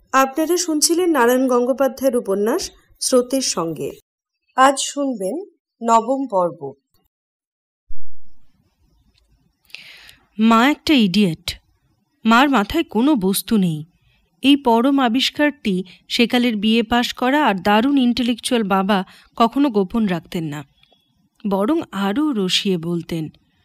আপনারা শুনছিলেন নারায়ণ গঙ্গোপাধ্যায়ের উপন্যাস স্রোতের সঙ্গে। আজ শুনবেন ৯ম পর্ব। মা একটা ইডিয়েট। মার মাথায় কোনো বস্তু নেই। এই পরম আবিষ্কারটি সেকালের বিএ পাশ করা আর দারুণ ইন্টেলেকচুয়াল বাবা কখনো গোপন রাখতেন না, বরং আরও রসিয়ে বলতেন,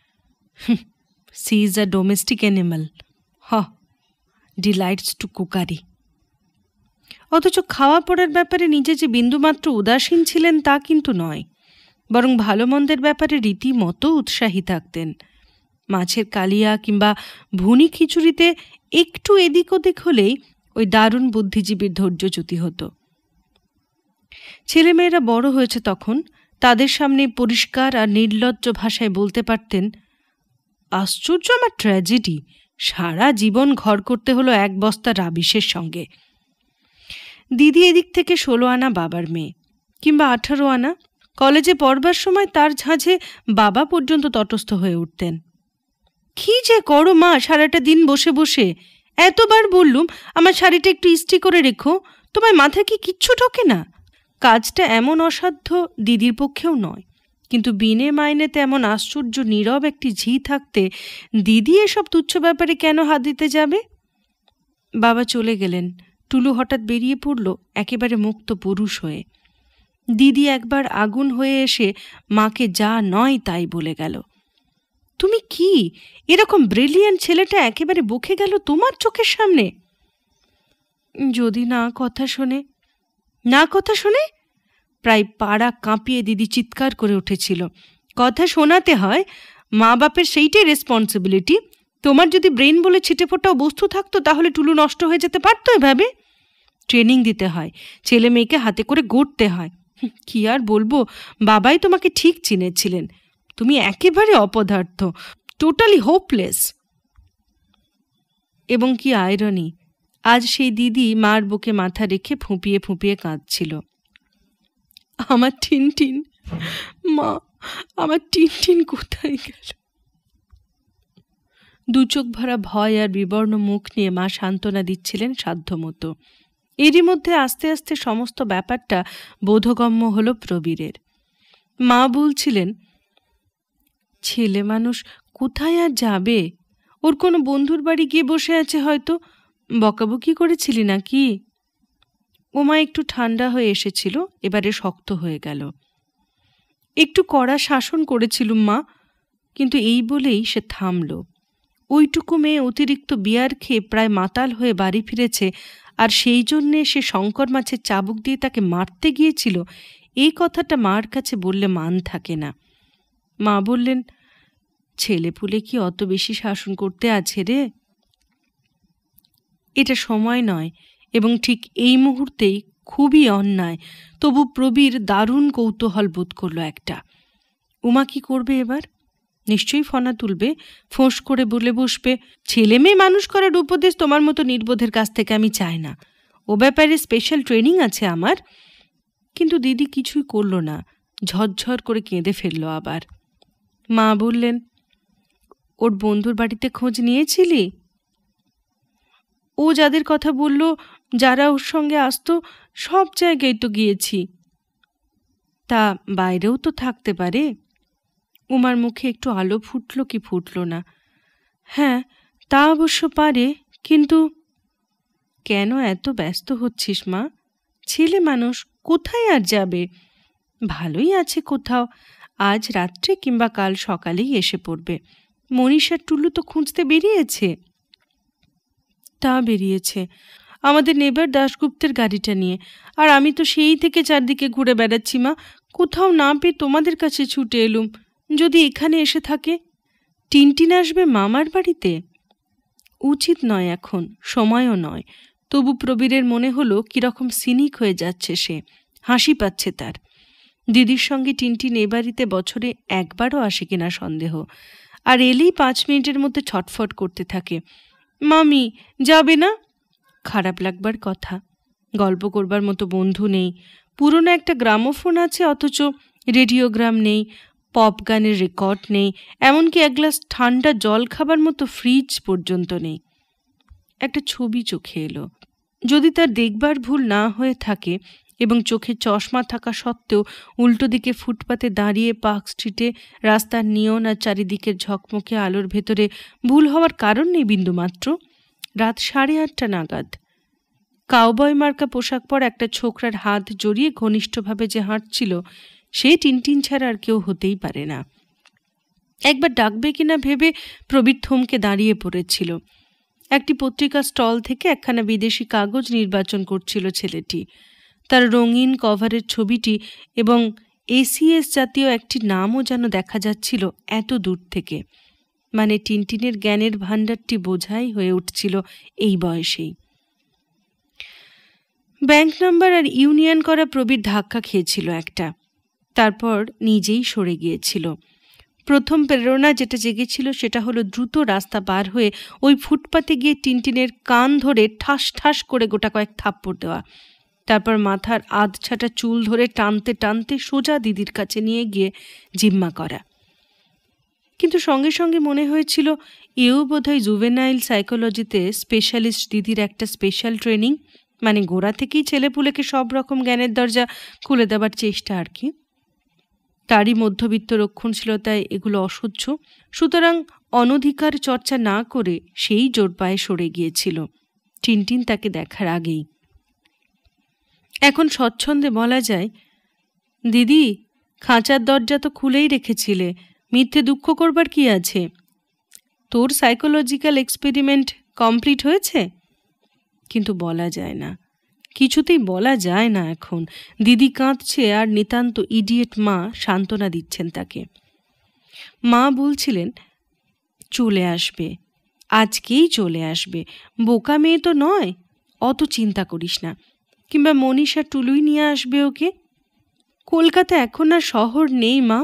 she is a domestic animal, delights to cookery. অথচ খাওয়া পড়ার ব্যাপারে নিজে যে বিন্দুমাত্র উদাসীন ছিলেন তা কিন্তু নয়, বরং ভালো মন্দের ব্যাপারে রীতিমতো উৎসাহী থাকতেন। মাছের কালিয়া কিংবা ভুনি খিচুড়িতে একটু এদিক ওদিক হলেই ওই দারুণ বুদ্ধিজীবীর ধৈর্যচ্যুতি হতো। ছেলেমেয়েরা বড় হয়েছে তখন, তাদের সামনে পরিষ্কার আর নির্লজ্জ ভাষায় বলতে পারতেন, আশ্চর্য, আমার ট্র্যাজেডি, সারা জীবন ঘর করতে হলো এক বস্তা রাবিশের সঙ্গে। দিদি এদিক থেকে ১৬ আনা বাবার মেয়ে, কিংবা ১৮ আনা। কলেজে পড়বার সময় তার ঝাঁঝে বাবা পর্যন্ত তটস্থ হয়ে উঠতেন। কি যে করো মা সারাটা দিন বসে বসে, এতবার বললুম আমার শাড়িটা একটু ইস্ত্রি করে রেখো, তোমার মাথায় কি কিচ্ছু ঢোকে না? কাজটা এমন অসাধ্য দিদির পক্ষেও নয়, কিন্তু বিনে মাইনেতে এমন আশ্চর্য নীরব একটি ঝি থাকতে দিদি এসব তুচ্ছ ব্যাপারে কেন হাত দিতে যাবে? বাবা চলে গেলেন। টুলু হঠাৎ বেরিয়ে পড়ল একেবারে মুক্ত পুরুষ হয়ে। দিদি একবার আগুন হয়ে এসে মাকে যা নয় তাই বলে গেল। তুমি কি, এরকম ব্রিলিয়ান্ট ছেলেটা একেবারে বকে গেল তোমার চোখের সামনে? যদি না কথা শোনে। না কথা শোনে? প্রায় পাড়া কাঁপিয়ে দিদি চিৎকার করে উঠেছিল। কথা শোনাতে হয়, মা বাপের সেইটাই রেসপন্সিবিলিটি। তোমার যদি ব্রেন বলে ছিটে ফোটাও বস্তু থাকতো তাহলে টুলু নষ্ট হয়ে যেতে পারতো এভাবে? ট্রেনিং দিতে হয়, ছেলে মেয়েকে হাতে করে গড়তে হয়। কি আর বলবো, বাবাই তোমাকে ঠিক চিনেছিলেন। তুমি একেবারে অপদার্থ, টোটালি হোপলেস। এবং কি আয়রনি, আজ সেই দিদি মার বুকে মাথা রেখে ফুঁপিয়ে ফুঁপিয়ে কাঁদছিল। আমার টিনটিন, মা, আমার টিনটিন কোথায় গেল? দু চোখ ভরা ভয় আর বিবর্ণ মুখ নিয়ে মা সান্ত্বনা দিচ্ছিলেন সাধ্যমতো। এরই মধ্যে আস্তে আস্তে সমস্ত ব্যাপারটা বোধগম্য হল প্রবীরের। মা বলছিলেন, ছেলে মানুষ কোথায় আর যাবে? ওর কোনো বন্ধুর বাড়ি গিয়ে বসে আছে হয়তো। বকাবকি করেছিলি নাকি? ওমা একটু ঠান্ডা হয়ে এসেছিল, এবারে শক্ত হয়ে গেল। একটু কড়া শাসন করেছিলুম মা, কিন্তু এই বলেই সে থামল। ওইটুকু মেয়ে অতিরিক্ত বিয়ার খেয়ে প্রায় মাতাল হয়ে বাড়ি ফিরেছে, আর সেই জন্যে সে শঙ্কর মাছের চাবুক দিয়ে তাকে মারতে গিয়েছিল, এই কথাটা মার কাছে বললে মান থাকে না। মা বললেন, ছেলেপুলে কি অত বেশি শাসন করতে আছে রে? এটা সময় নয়, এবং ঠিক এই মুহূর্তেই খুবই অন্যায়। তবু প্রবীর দারুণ কৌতূহল বোধ করল একটা। উমা কি করবে এবার? নিশ্চয়ই ফনা তুলবে, ফোঁস করে বলে বসবে, ছেলে মেয়ে মানুষ করার উপদেশ তোমার মতো নির্বোধের কাছ থেকে আমি চাই না, ও ব্যাপারে স্পেশাল ট্রেনিং আছে আমার। কিন্তু দিদি কিছুই করল না, ঝরঝর করে কেঁদে ফেলল আবার। মা বললেন, ওর বন্ধুর বাড়িতে খোঁজ নিয়েছিলি? ও যাদের কথা বলল, যারা ওর সঙ্গে আসতো, সব জায়গায় তো গিয়েছি। তা বাইরেও তো থাকতে পারে। উমার মুখে একটু আলো ফুটল কি ফুটল না। হ্যাঁ, তা অবশ্য পারে, কিন্তু কেন এত ব্যস্ত হচ্ছিস মা? ছেলে মানুষ কোথায় আর যাবে? ভালোই আছে কোথাও, আজ রাত্রে কিংবা কাল সকালেই এসে পড়বে। মনীষার টুলু তো খুঁজতে বেরিয়েছে। তা বেরিয়েছে আমাদের নেবার দাশগুপ্তের গাড়িটা নিয়ে, আর আমি তো সেই থেকে চারদিকে ঘুরে বেড়াচ্ছি মা, কোথাও না পেয়ে তোমাদের কাছে ছুটে এলুম। যদি এখানে এসে থাকে। টিনটিন আসবে মামার বাড়িতে। উচিত নয় এখন, সময়ও নয়। তবু প্রবীরের মনে হলো কিরকম সিনিক হয়ে যাচ্ছে সে, হাসি পাচ্ছে তার। দিদির সঙ্গে টিনটিন এ বাড়িতে বছরে একবারও আসে কিনা সন্দেহ, আর এলেই 5 মিনিটের মধ্যে ছটফট করতে থাকে, মামি যাবে না? খারাপ লাগবার কথা। গল্প করবার মতো বন্ধু নেই, পুরনো একটা গ্রামোফোন আছে অথচ রেডিওগ্রাম নেই, পপ গানের রেকর্ড নেই, এমনকি এক গ্লাস ঠান্ডা জল খাবার মতো ফ্রিজ পর্যন্ত নেই। একটা ছবি চোখে এলো, যদি তার দেখবার ভুল না হয়ে থাকে এবং চোখে চশমা থাকা সত্ত্বেও উল্টো দিকে ফুটপাতে দাঁড়িয়ে পার্ক স্ট্রিটে রাস্তার নিয়ন আর চারিদিকের ঝকমকে আলোর ভেতরে ভুল হওয়ার কারণ নেই বিন্দুমাত্র। রাত 8:30 নাগাদ কাউবয় মার্কা পোশাক পরা একটা ছোকরার হাত জড়িয়ে ঘনিষ্ঠভাবে যে হাঁটছিল, সে টিনটিন ছাড়া আর কেউ হতেই পারে না। একবার ডাকবে কিনা ভেবে প্রবীর থমকে দাঁড়িয়ে পড়েছিল। একটি পত্রিকা স্টল থেকে একখানা বিদেশি কাগজ নির্বাচন করছিল ছেলেটি। তার রঙিন কভারের ছবিটি এবং এসিএস জাতীয় একটি নামও যেন দেখা যাচ্ছিল এত দূর থেকে। মানে টিনটিনের জ্ঞানের ভাণ্ডারটি বোঝাই হয়ে উঠছিল এই বয়সেই। ব্যাংক নাম্বার আর ইউনিয়ন করা প্রবীর ধাক্কা খেয়েছিল একটা, তারপর নিজেই সরে গিয়েছিল। প্রথম প্রেরণা যেটা জেগেছিল সেটা হলো দ্রুত রাস্তা পার হয়ে ওই ফুটপাতে গিয়ে টিনটিনের কান ধরে ঠাস ঠাস করে গোটা কয়েক থাপ্পড় দেওয়া, তারপর মাথার আধছাটা চুল ধরে টানতে টানতে সোজা দিদির কাছে নিয়ে গিয়ে জিম্মা করা। কিন্তু সঙ্গে সঙ্গে মনে হয়েছিল এও বোধহয় জুভেনাইল সাইকোলজিতে স্পেশালিস্ট দিদির একটা স্পেশাল ট্রেনিং, মানে গোড়া থেকেই ছেলেপুলেকে সব রকম জ্ঞানের দরজা খুলে দেবার চেষ্টা আর কি। তারই মধ্যবিত্ত রক্ষণশীলতায় এগুলো অসহ্য, সুতরাং অনধিকার চর্চা না করে সেই জোর পায়ে সরে গিয়েছিল টিনটিন তাকে দেখার আগেই। এখন স্বচ্ছন্দে বলা যায়, দিদি খাঁচার দরজা তো খুলেই রেখেছিলে, মিথ্যে দুঃখ করবার কি আছে? তোর সাইকোলজিক্যাল এক্সপেরিমেন্ট কমপ্লিট হয়েছে? কিন্তু বলা যায় না, কিছুতেই বলা যায় না এখন। দিদি কাঁদছে আর নিতান্ত ইডিয়েট মা সান্ত্বনা দিচ্ছেন তাকে। মা বলছিলেন চলে আসবে, আজকেই চলে আসবে, বোকা মেয়ে তো নয়, অত চিন্তা করিস না। কিংবা মনীষা টুলুই নিয়ে আসবে ওকে। কলকাতা এখন আর শহর নেই মা।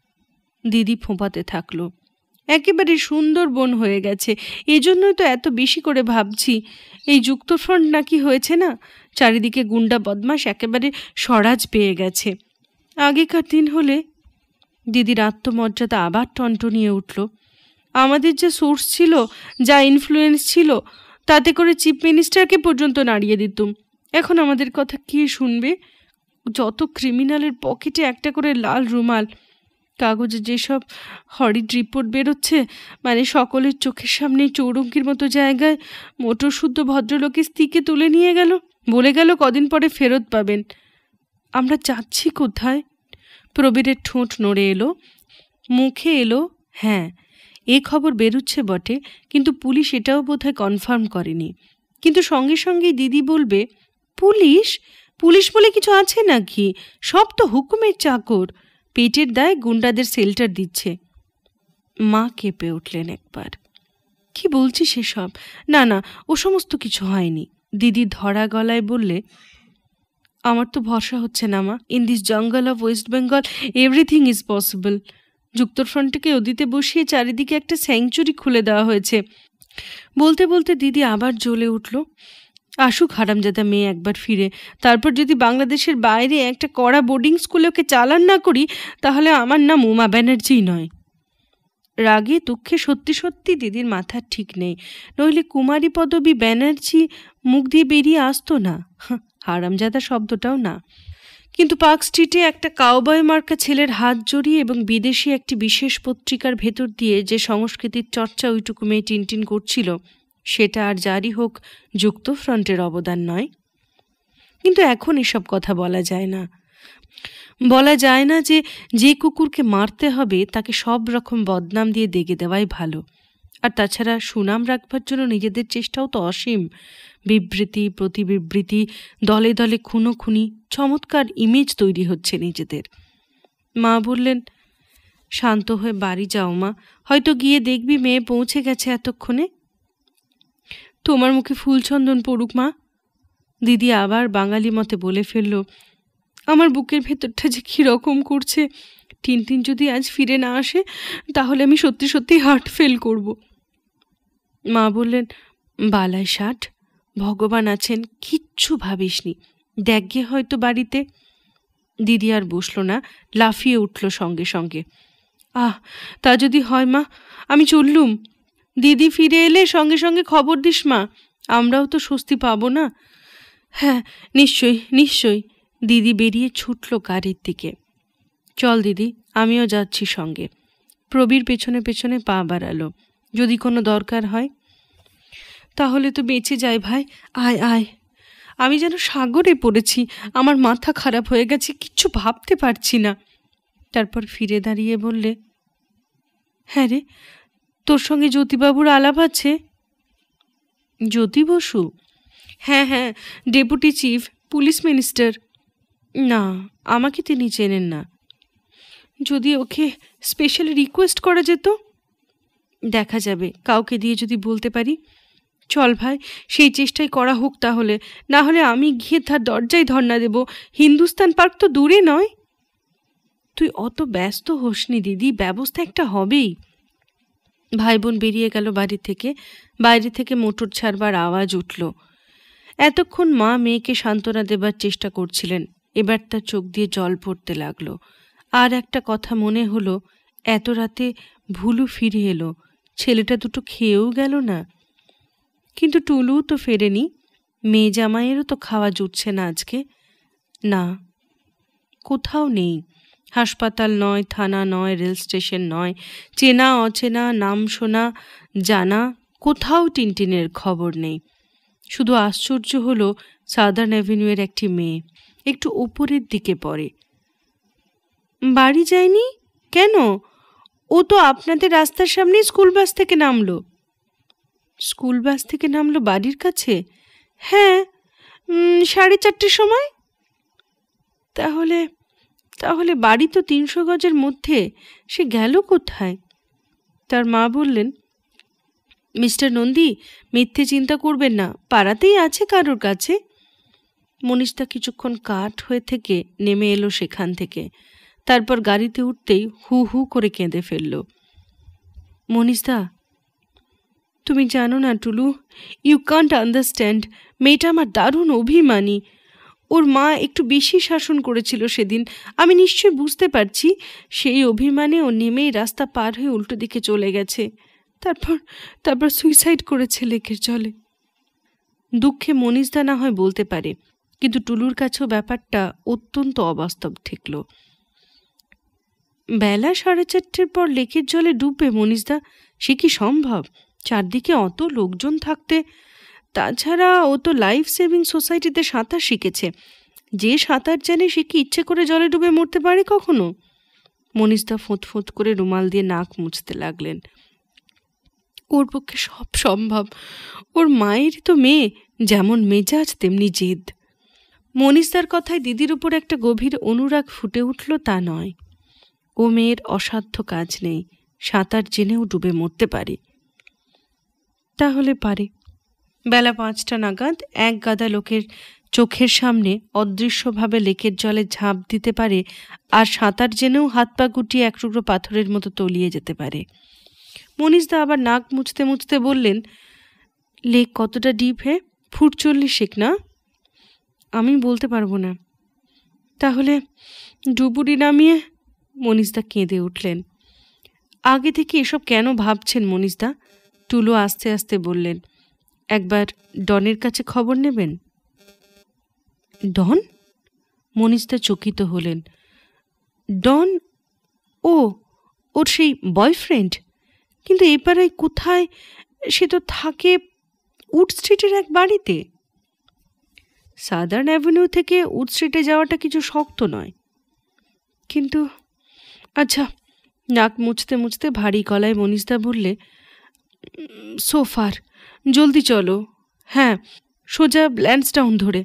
দিদি ফোঁপাতে থাকলো, একেবারে সুন্দরবন হয়ে গেছে, এজন্যই তো এত বেশি করে ভাবছি। এই যুক্তফ্রন্ট নাকি হয়েছে না, চারিদিকে গুন্ডা বদমাশ একেবারে স্বরাজ পেয়ে গেছে। আগেকার দিন হলে। দিদির আত্মমর্যাদা আবার টনটনিয়ে উঠল। আমাদের যে সোর্স ছিল, যা ইনফ্লুয়েন্স ছিল, তাতে করে চিফ মিনিস্টারকে পর্যন্ত নাড়িয়ে দিতুম। এখন আমাদের কথা কে শুনবে? যত ক্রিমিনালের পকেটে একটা করে লাল রুমাল। কাগজে যেসব হরিড রিপোর্ট বেরোচ্ছে, মানে সকলের চোখের সামনে চৌরঙ্গির মতো জায়গায় মোটর শুদ্ধ ভদ্রলোকের স্ত্রীকে তুলে নিয়ে গেল, বলে গেল কদিন পরে ফেরত পাবেন। আমরা যাচ্ছি কোথায়? প্রবীরের ঠোঁট নড়ে এলো, মুখে এলো হ্যাঁ, এ খবর বেরুচ্ছে বটে, কিন্তু পুলিশ এটাও বোধহয় কনফার্ম করেনি। কিন্তু সঙ্গে সঙ্গেই দিদি বলবে, পুলিশ পুলিশ বলে কিছু আছে নাকি? সব তো হুকুমের চাকর, পেটের দায় গুন্ডাদের শেল্টার দিচ্ছে। মা কেঁপে উঠলেন একবার। কি বলছিস সেসব? না না, ও সমস্ত কিছু হয়নি। দিদি ধরা গলায় বললে, আমার তো ভরসা হচ্ছে না মা। In this jungle of West Bengal everything is possible. যুক্তফ্রন্টকে ওদিতে বসিয়ে চারিদিকে একটা স্যাংচুরি খুলে দেওয়া হয়েছে। বলতে বলতে দিদি আবার জ্বলে উঠল। আসুক হারামজাদা মেয়ে একবার ফিরে, তারপর যদি বাংলাদেশের বাইরে একটা কড়া বোর্ডিং স্কুলে ওকে চালান না করি, তাহলে আমার নাম উমা ব্যানার্জি নয়। রাগে দুঃখে সত্যি সত্যি দিদির মাথার ঠিক নেই, নইলে কুমারী পদবী ব্যানার্জি মুখ দিয়ে বেরিয়ে আসতো না, হারামজাদা শব্দটাও না। কিন্তু পার্ক স্ট্রিটে একটা কাউবয় মার্কা ছেলের হাত জড়িয়ে এবং বিদেশি একটি বিশেষ পত্রিকার ভেতর দিয়ে যে সংস্কৃতির চর্চা ওইটুকু মেয়ে টিনটিন করছিল, সেটা আর জারি হোক যুক্তফ্রন্টের অবদান নয়। কিন্তু এখন এসব কথা বলা যায় না। বলা যায় না যে কুকুরকে মারতে হবে তাকে সব রকম বদনাম দিয়ে দেগে দেওয়াই ভালো। আর তাছাড়া সুনাম রাখবার জন্য নিজেদের চেষ্টাও তো অসীম। বিবৃতি প্রতিবিবৃতি, দলে দলে খুনোখুনি, চমৎকার ইমেজ তৈরি হচ্ছে নিজেদের। মা বললেন, শান্ত হয়ে বাড়ি যাও মা, হয়তো গিয়ে দেখবি মেয়ে পৌঁছে গেছে এতক্ষণে। তোমার মুখে ফুলচন্দন পড়ুক মা। দিদি আবার বাঙালি মতে বলে ফেলল, আমার বুকের ভেতরটা যে কীরকম করছে। টিনটিন যদি আজ ফিরে না আসে, তাহলে আমি সত্যি সত্যি হার্ট ফেল করব। মা বললেন, বালায় 60, ভগবান আছেন, কিচ্ছু ভাবিসনি, দেখগে হয়তো বাড়িতে। দিদি আর বসল না, লাফিয়ে উঠল সঙ্গে সঙ্গে। তা যদি হয় মা, আমি চললুম। দিদি ফিরে এলে সঙ্গে সঙ্গে খবর দিস মা, আমরাও তো স্বস্তি পাবো না। হ্যাঁ, নিশ্চয়ই নিশ্চয়ই। দিদি বেরিয়ে ছুটল গাড়ির দিকে। চল দিদি, আমিও যাচ্ছি সঙ্গে। প্রবীর পেছনে পেছনে পা বাড়ালো। যদি কোনো দরকার হয়। তাহলে তো বেঁচে যাই ভাই, আয় আয়। আমি যেন সাগরে পড়েছি, আমার মাথা খারাপ হয়ে গেছে, কিচ্ছু ভাবতে পারছি না। তারপর ফিরে দাঁড়িয়ে বললে, হ্যাঁ রে, তোর সঙ্গে জ্যোতিবাবুর আলাপ আছে? জ্যোতি বসু? হ্যাঁ হ্যাঁ, ডেপুটি চিফ, পুলিশ মিনিস্টার। না, আমাকে তিনি চেনেন না। যদি ওকে স্পেশাল রিকোয়েস্ট করা যেত। দেখা যাবে, কাউকে দিয়ে যদি বলতে পারি। চল ভাই, সেই চেষ্টাই করা হোক তাহলে। না হলে আমি গিয়ে তার দরজায় ধর্ণা দেব। হিন্দুস্তান পার্ক তো দূরে নয়। তুই অত ব্যস্ত হোসনি দিদি, ব্যবস্থা একটা হবেই। ভাই বোন বেরিয়ে গেল বাড়ি থেকে। বাইরে থেকে মোটর ছাড়বার আওয়াজ উঠল। এতক্ষণ মা মেয়েকে সান্ত্বনা দেবার চেষ্টা করছিলেন। এবার তার চোখ দিয়ে জল পড়তে লাগলো। আর একটা কথা মনে হলো, এত রাতে ভুলু ফিরে এলো, ছেলেটা দুটো খেয়েও গেল না। কিন্তু টুলু তো ফেরেনি, মেয়ে জামাইয়েরও তো খাওয়া জুটছে না আজকে। না, কোথাও নেই। হাসপাতাল নয়, থানা নয়, রেল স্টেশন নয়, চেনা অচেনা, নাম শোনা জানা কোথাও টিনটিনের খবর নেই। শুধু আশ্চর্য হলো, সাদার্ন অ্যাভিনিউয়ের একটি মেয়ে একটু উপরের দিকে পড়ে। বাড়ি যায়নি কেন? ও তো আপনাদের রাস্তার সামনে স্কুল বাস থেকে নামলো। স্কুল বাস থেকে নামলো বাড়ির কাছে? হ্যাঁ, 4:30টার সময়। তাহলে তাহলে বাড়ি তো 300 গজের মধ্যে, সে গেল কোথায়? তার মা বললেন, মিস্টার নন্দী, মিথ্যে চিন্তা করবেন না, পাড়াতেই আছে কারোর কাছে। মনীষদা কিছুক্ষণ কাঠ হয়ে থেকে নেমে এলো সেখান থেকে। তারপর গাড়িতে উঠতেই হু হু করে কেঁদে ফেলল। মনীষদা, তুমি জানো না টুলু, ইউ কান্ট আন্ডারস্ট্যান্ড। মেয়েটা আমার দারুণ অভিমানী। ওর মা একটু বেশি শাসন করেছিল সেদিন। আমি নিশ্চয় বুঝতে পারছি। সেই অভিমানে ও নেমেই রাস্তা পার হয়ে উল্টো দিকে চলে গেছে। তারপর সুইসাইড করেছে লেকের জলে। দুঃখে মনীষদা না হয় বলতে পারে, কিন্তু টুলুর কাছেও ব্যাপারটা অত্যন্ত অবাস্তব ঠেকল। বেলা 4:30 পর লেকের জলে ডুববে মনীষদা? সে কি সম্ভব? চারদিকে অত লোকজন থাকতে। তাছাড়া ও তো লাইফ সেভিং সোসাইটিতে সাঁতার শিখেছে। যে সাঁতার জানে সে কি ইচ্ছে করে জলে ডুবে মরতে পারে কখনো? মনীষদা ফোঁত করে রুমাল দিয়ে নাক মুছতে লাগলেন। ওর পক্ষে সব সম্ভব। ওর মায়েরই তো মেয়ে, যেমন মেজাজ তেমনি জেদ। মনীষদার কথায় দিদির উপর একটা গভীর অনুরাগ ফুটে উঠল তা নয়। ও মেয়ের অসাধ্য কাজ নেই, সাঁতার জেনেও ডুবে মরতে পারে। তাহলে পারে। বেলা 5টা নাগাদ এক গাদা লোকের চোখের সামনে অদৃশ্যভাবে লেকের জলে ঝাঁপ দিতে পারে, আর সাঁতার জেনেও হাত পা গুটিয়ে এক টুকরো পাথরের মতো তলিয়ে যেতে পারে। মনীষদা আবার নাক মুছতে মুছতে বললেন, লেক কতটা ডিপ? 40 ফুট না? আমি বলতে পারবো না। তাহলে ডুবুরি নামিয়ে? মনীষদা কেঁদে উঠলেন। আগে থেকে এসব কেন ভাবছেন মনীষদা? টুলু আস্তে আস্তে বললেন, একবার ডনের কাছে খবর নেবেন। ডন? মনীষদা চকিত হলেন। ডন? ওর সেই বয়ফ্রেন্ড? কিন্তু এই পাড়ায় কোথায়? সে তো থাকে উড স্ট্রিটের এক বাড়িতে। সাদার্ন অ্যাভিনিউ থেকে উড স্ট্রিটে যাওয়াটা কিছু শক্ত নয়। কিন্তু আচ্ছা। নাক মুছতে মুছতে ভারী গলায় মনীষদা বললে, সোফার, জলদি চলো। হ্যাঁ, সোজা ল্যান্সডাউন ধরে।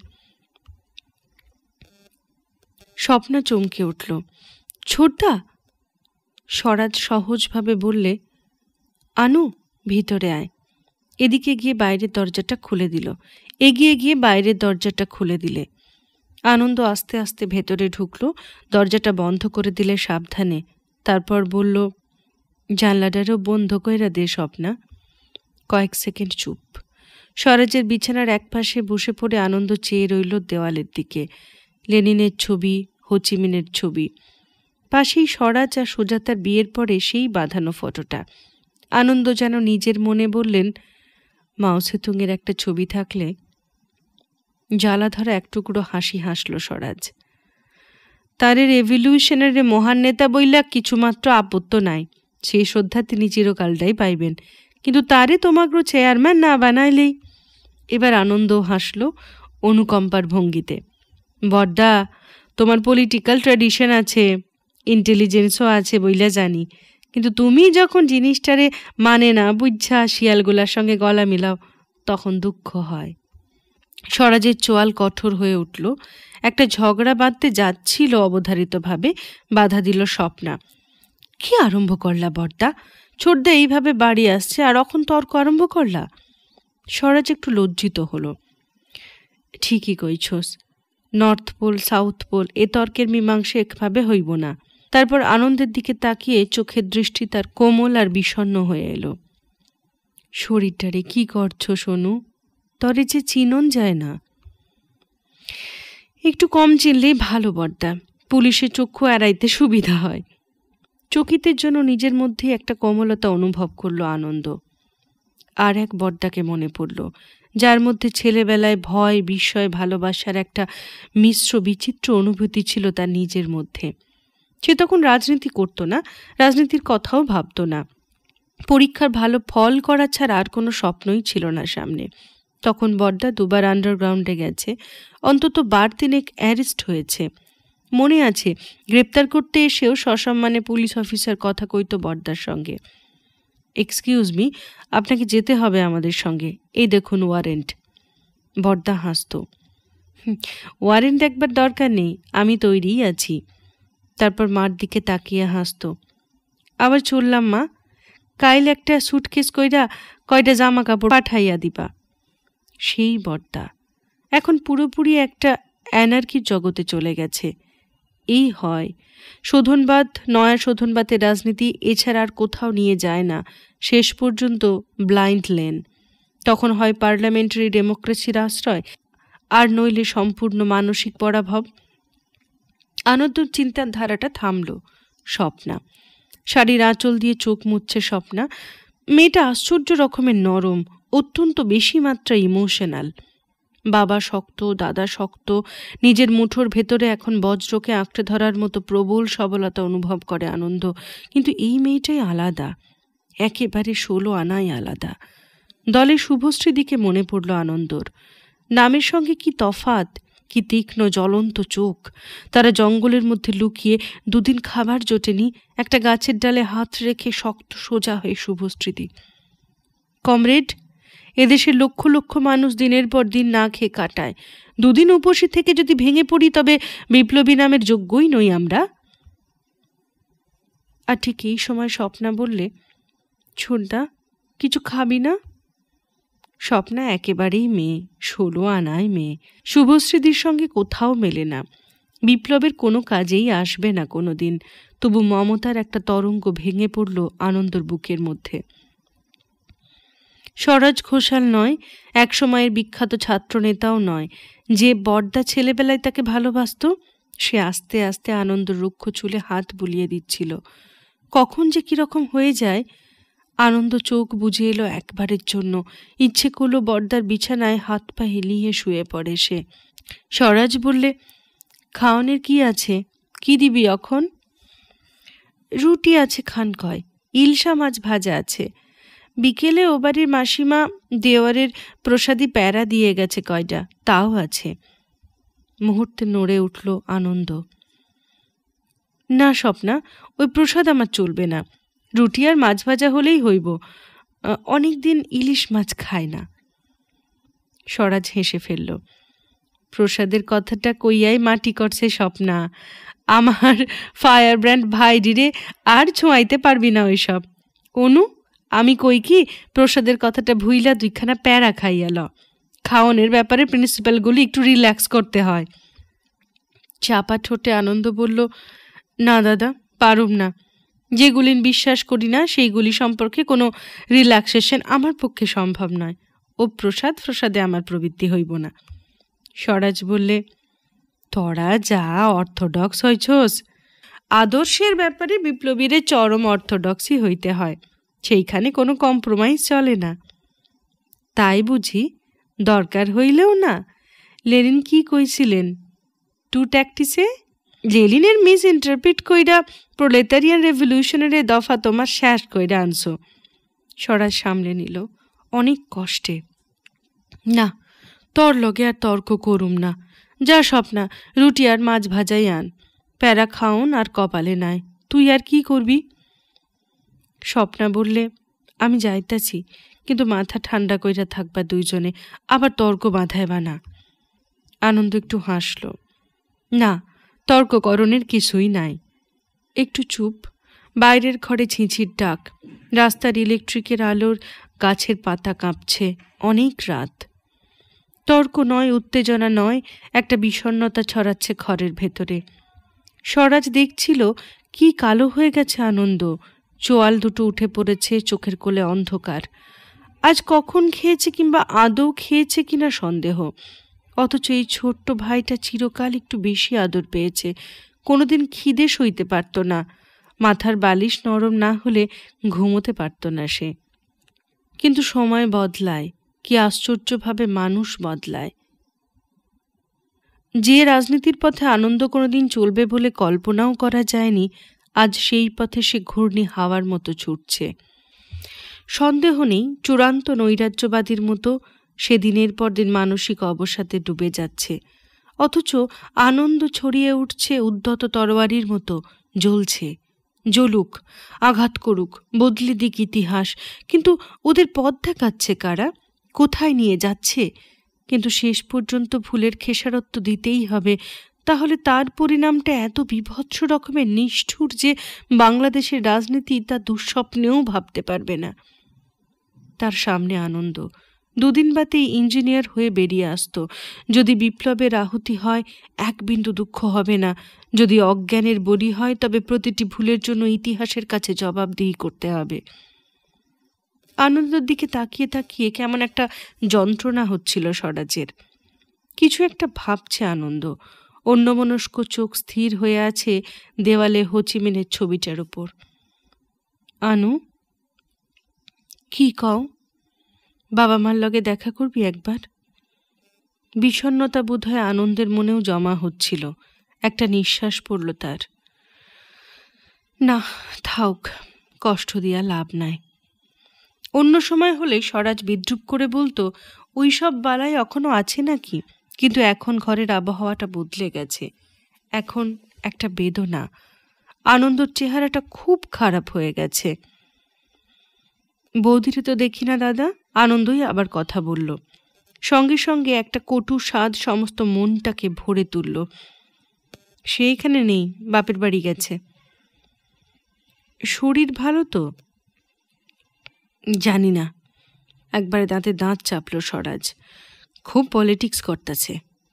স্বপ্না চমকে উঠল। ছোটদা? স্বরাজ সহজভাবে বললে, আনু, ভিতরে আয়। এদিকে গিয়ে বাইরের দরজাটা খুলে দিল। এগিয়ে গিয়ে বাইরের দরজাটা খুলে দিলে। আনন্দ আস্তে আস্তে ভেতরে ঢুকলো। দরজাটা বন্ধ করে দিলে সাবধানে। তারপর বলল, জানলাটারও বন্ধ কইরা দে স্বপ্না। কয়েক সেকেন্ড চুপ। স্বরাজের বিছানার এক পাশে বসে পড়ে আনন্দ চেয়ে রইল দেওয়ালের দিকে। লেনিনের ছবি, হোচিমিনের ছবি। পাশেই স্বরাজ আর সুজাতার বিয়ের পরে সেই বাঁধানো ফটোটা। আনন্দ যেন নিজের মনে বললেন, মাও সেতুংয়ের একটা ছবি থাকলে। জ্বালা ধরা এক টুকরো হাসি হাসল স্বরাজ। তারে রেভলিউশনের মহান নেতা বইলা কিছুমাত্র আপত্ত নাই, সেই শ্রদ্ধা তিনি চিরকালটাই পাইবেন, কিন্তু তারে তোমাগ্র চেয়ারম্যান না বানাইলেই। এবার আনন্দ হাসল অনুকম্পার ভঙ্গিতে। বড়দা, তোমার পলিটিক্যাল ট্র্যাডিশন আছে, ইন্টেলিজেন্সও আছে বইলা জানি, কিন্তু তুমি যখন জিনিসটারে মানে না বুঝছা শিয়ালগুলার সঙ্গে গলা মিলাও, তখন দুঃখ হয়। স্বরাজের চোয়াল কঠোর হয়ে উঠল। একটা ঝগড়া বাঁধতে যাচ্ছিল অবধারিতভাবে, বাধা দিল স্বপ্না। কি আরম্ভ করলা বড়দা? ছোটদা এইভাবে বাড়ি আসছে আর এখন তর্ক আরম্ভ করলা? স্বরাজ একটু লজ্জিত হলো। ঠিকই কইছস, নর্থ পোল সাউথ পোল এ তর্কের মীমাংসা একভাবে হইব না। তারপর আনন্দের দিকে তাকিয়ে চোখের দৃষ্টি তার কোমল আর বিষণ্ণ হয়ে এলো। শরীরটারে কি করছো সোনু? তরে যে চিনন যায় না। একটু কম চিনলেই ভালো বড়দা, পুলিশের চক্ষু এড়াইতে সুবিধা হয়। চকিতের জন্য নিজের মধ্যে একটা কোমলতা অনুভব করলো আনন্দ। আর এক বড়দাকে মনে পড়ল, যার মধ্যে ছেলেবেলায় ভয় বিস্ময় ভালোবাসার একটা মিশ্র বিচিত্র অনুভূতি ছিল তার নিজের মধ্যে। সে তখন রাজনীতি করতো না, রাজনীতির কথাও ভাবতো না, পরীক্ষার ভালো ফল করা ছাড়া আর কোনো স্বপ্নই ছিল না সামনে। তখন বড়দা দুবার আন্ডারগ্রাউন্ডে গেছে, অন্তত বার তিনেক অ্যারেস্ট হয়েছে। মনে আছে গ্রেপ্তার করতে এসেও সসম্মানে পুলিশ অফিসার কথা কইতো বড়দার সঙ্গে। এক্সকিউজ মি, আপনাকে যেতে হবে আমাদের সঙ্গে, এই দেখুন ওয়ারেন্ট। বড়দা হাসত। ওয়ারেন্ট দেখবার দরকার নেই, আমি তৈরিই আছি। তারপর মার দিকে তাকিয়ে হাসত। আবার চললাম মা, কাইল একটা সুটকেস কইরা কয়টা জামা কাপড় পাঠাইয়া দিবা। সেই বড়দা এখন পুরোপুরি একটা অ্যানার্কির জগতে চলে গেছে। এই হয় শোধনবাদ, নয়া শোধনবাদের রাজনীতি এছাড়া আর কোথাও নিয়ে যায় না, শেষ পর্যন্ত ব্লাইন্ড লেন। তখন হয় পার্লামেন্টারি ডেমোক্রেসির আশ্রয়, আর নইলে সম্পূর্ণ মানসিক পরাভব। আনন্দর চিন্তার ধারাটা থামল। স্বপ্না শাড়ির আঁচল দিয়ে চোখ মুছছে স্বপ্না। মেয়েটা আশ্চর্য রকমের নরম, অত্যন্ত বেশি মাত্রা ইমোশনাল। বাবা শক্ত, দাদা শক্ত, নিজের মুঠোর ভেতরে এখন বজ্রকে আঁকড়ে ধরার মতো প্রবল সবলতা অনুভব করে আনন্দ। কিন্তু এই মেয়েটাই আলাদা, একেবারে 16 আনাই আলাদা। দলে শুভশ্রী দিকে মনে পড়ল আনন্দর। নামের সঙ্গে কি তফাৎ, কি তীক্ষ্ণ জ্বলন্ত চোখ। তারা জঙ্গলের মধ্যে লুকিয়ে দুদিন খাবার জোটেনি, একটা গাছের ডালে হাত রেখে শক্ত সোজা হয়ে শুভশ্রীদি। কমরেড, এদেশের লক্ষ লক্ষ মানুষ দিনের পর দিন না খেয়ে কাটায়, দুদিন উপসী থেকে যদি ভেঙে পড়ি তবে বিপ্লবী নামের যোগ্যই নই আমরা। আর ঠিক এই সময় স্বপ্না বললে, ছোটদা কিছু খাবি না? স্বপ্না একেবারেই মেয়ে, 16 আনায় মেয়ে, শুভশ্রীদির সঙ্গে কোথাও মেলে না, বিপ্লবের কোনো কাজেই আসবে না কোনো দিন। তবু মমতার একটা তরঙ্গ ভেঙে পড়ল আনন্দর বুকের মধ্যে। স্বরাজ ঘোষাল নয়, এক সময়ের বিখ্যাত ছাত্রনেতাও নয়, যে বড়দা ছেলেবেলায় তাকে ভালোবাসত, সে আস্তে আস্তে আনন্দর রুক্ষ চুলে হাত বুলিয়ে দিচ্ছিল। কখন যে কিরকম হয়ে যায়। আনন্দ চোখ বুজে এলো একবারের জন্য, ইচ্ছে করলো বড়দার বিছানায় হাত পা হেলিয়ে শুয়ে পড়ে সে। স্বরাজ বললে, খাওয়ানোর কি আছে, কি দিবি এখন? রুটি আছে খানকয়, ইলশা মাছ ভাজা আছে, বিকেলে ও বাড়ির মাসিমা দেওয়ারের প্রসাদী প্যারা দিয়ে গেছে কয়টা, তাও আছে। মুহূর্তে নড়ে উঠল আনন্দ। না স্বপ্না, ওই প্রসাদ আমার চলবে না, রুটি আর মাছ ভাজা হলেই হইব, অনেকদিন ইলিশ মাছ খায় না। স্বরাজ হেসে ফেলল। প্রসাদের কথাটা কইয়াই মাটি করছে স্বপ্না। আমার ফায়ার ব্র্যান্ড ভাইডিরে আর ছোঁয়াইতে পারবি না ওইসব। অনু, আমি কই কি, প্রসাদের কথাটা ভুইলা 2খানা প্যারা খাইয়া ল। খাওয়ানোর ব্যাপারে প্রিন্সিপালগুলি একটু রিল্যাক্স করতে হয়। চাপা ঠোঁটে আনন্দ বলল, না দাদা, পারুম না, যেগুলি বিশ্বাস করি না সেইগুলি সম্পর্কে কোনো রিল্যাক্সেশন আমার পক্ষে সম্ভব নয়। ও প্রসাদে আমার প্রবৃত্তি হইব না। স্বরাজ বললে, তোরা যা অর্থোডক্স হইছস, আদর্শের ব্যাপারে বিপ্লবীরে চরম অর্থোডক্সই হইতে হয়, সেইখানে কোনো কম্প্রোমাইজ চলে না। তাই বুঝি? দরকার হইলেও না, লেনিন কি কইছিলেন? টু ট্যাকটিসে লেনিনের মিস ইন্টারপ্রিট কইরা প্রোলেতারিয়ান রেভলিউশনের দফা তোমার শেষ কইরা আনছো। স্বরাজ সামলে নিল অনেক কষ্টে। না, তোর লগে আর তর্ক করুম না। যা স্বপ্না, রুটি আর মাছ ভাজাই আন। প্যারা খাউন আর কপালে নাই, তুই আর কি করবি? স্বপ্না বললে, আমি যাইতাছি, কিন্তু মাথা ঠান্ডা কইরা থাকবা দুইজনে, আবার তর্ক বাঁধাইবা না। আনন্দ একটু হাসল। না, তর্ককরণের কিছুই নাই। একটু চুপ। বাইরের ঘরে ঝিঁঝির ডাক, রাস্তার ইলেকট্রিকের আলোর গাছের পাতা কাঁপছে। অনেক রাত। তর্ক নয়, উত্তেজনা নয়, একটা বিষণ্ণতা ছড়াচ্ছে ঘরের ভেতরে। স্বরাজ দেখছিল কি কালো হয়ে গেছে আনন্দ। চোয়াল দুটো উঠে পড়েছে, চোখের কোলে অন্ধকার। আজ কখন খেয়েছে কিংবা আদৌ খেয়েছে কিনা সন্দেহ। অথচ এই ছোট্ট ভাইটা চিরকাল একটু বেশি আদর পেয়েছে। কোনোদিন খিদে সইতে পারত না। মাথার বালিশ নরম না হলে ঘুমোতে পারত না সে। কিন্তু সময় বদলায়, কি আশ্চর্যভাবে মানুষ বদলায়। যে রাজনীতির পথে আনন্দ কোনোদিন চলবে বলে কল্পনাও করা যায়নি, আজ সেই পথে সে ঘূর্ণি হাওয়ার মতো ছুটছে। সন্দেহ নেই, চূড়ান্ত নৈরাজ্যবাদীর মতো সে দিনের পর দিন মানসিক অবসাদে ডুবে যাচ্ছে। অথচ আনন্দ ছড়িয়ে উঠছে উদ্ধত তরবারির মতো, জ্বলছে। জ্বলুক, আঘাত করুক, বদলে দিক ইতিহাস, কিন্তু ওদের পথ দেখাচ্ছে কারা? কোথায় নিয়ে যাচ্ছে? কিন্তু শেষ পর্যন্ত ভুলের খেসারত দিতেই হবে। তাহলে তার পরিণামটা এত বীভৎস রকমের নিষ্ঠুর যে বাংলাদেশের রাজনীতি তা দুঃস্বপ্নেও ভাবতে পারবে না। তার সামনে আনন্দ দুদিন বাদেই ইঞ্জিনিয়ার হয়ে বেরিয়ে আসত। যদি বিপ্লবের আহুতি হয়, এক বিন্দু দুঃখ হবে না। যদি অজ্ঞানের বলি হয়, তবে প্রতিটি ভুলের জন্য ইতিহাসের কাছে জবাবদিহি করতে হবে। আনন্দের দিকে তাকিয়ে তাকিয়ে কেমন একটা যন্ত্রণা হচ্ছিল স্বরাজের। কিছু একটা ভাবছে আনন্দ। অন্যমনস্ক চোখ স্থির হয়ে আছে দেওয়ালে হোচিমিনের ছবিটার উপর। আনু, কি কও? বাবা মার লগে দেখা করবি একবার? বিষণ্ণতা বোধহয় আনন্দের মনেও জমা হচ্ছিল। একটা নিঃশ্বাস পড়ল তার। না, থাক, কষ্ট দিয়া লাভ নাই। অন্য সময় হলে স্বরাজ বিদ্রুপ করে বলতো, ওই সব বালাই এখনো আছে নাকি? কিন্তু এখন ঘরের আবহাওয়াটা বদলে গেছে। এখন একটা বেদনা। আনন্দর চেহারাটা খুব খারাপ হয়ে গেছে। বৌদিরে তো দেখি না দাদা। আনন্দই আবার কথা বলল। সঙ্গে সঙ্গে একটা কটু স্বাদ সমস্ত মনটাকে ভরে তুলল। সে এখানে নেই, বাপের বাড়ি গেছে। শরীর ভালো তো? জানি না। একবারে দাঁতে দাঁত চাপল স্বরাজ। খুব পলিটিক্স করতেছে।